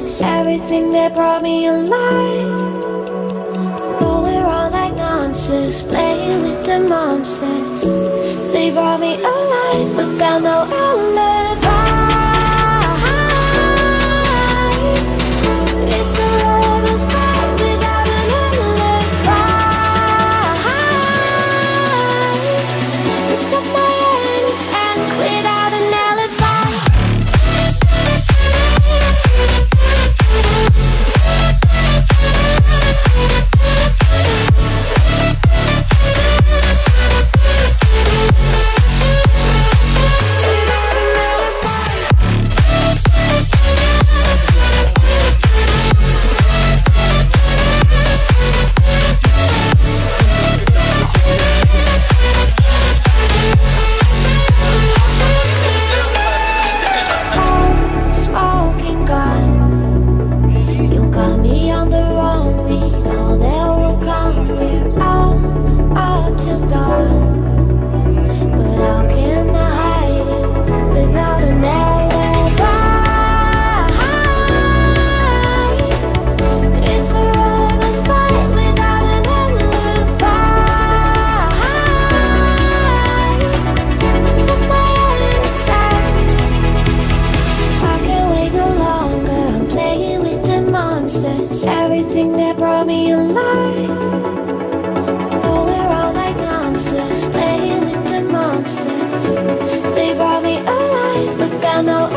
monsters, everything that brought me alive. Going around like monsters, playing with the monsters. They brought me alive, but got no alibi. It's a rebel's fight without an alibi. They took my innocence without an alibi. Everything that brought me alive. Going around like monsters, playing with the monsters. They brought me alive, but got no